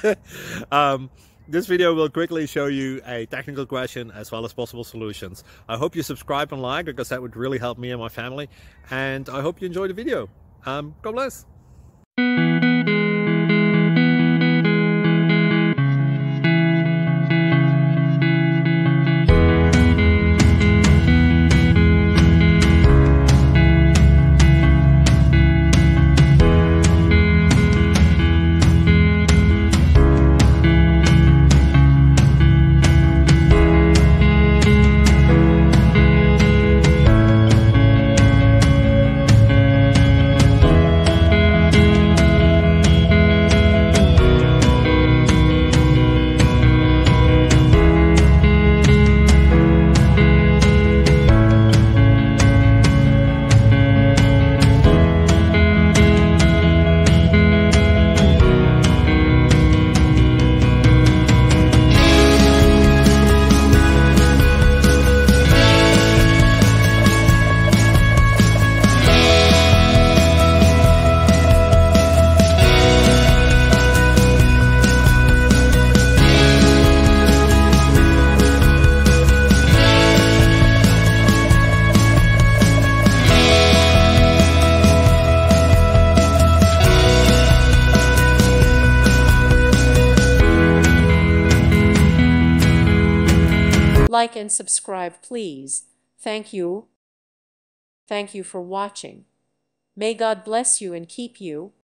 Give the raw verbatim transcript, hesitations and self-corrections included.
um, this video will quickly show you a technical question as well as possible solutions. I hope you subscribe and like, because that would really help me and my family. And I hope you enjoy the video. Um, God bless. Like and subscribe, please. Thank you. Thank you for watching. May God bless you and keep you.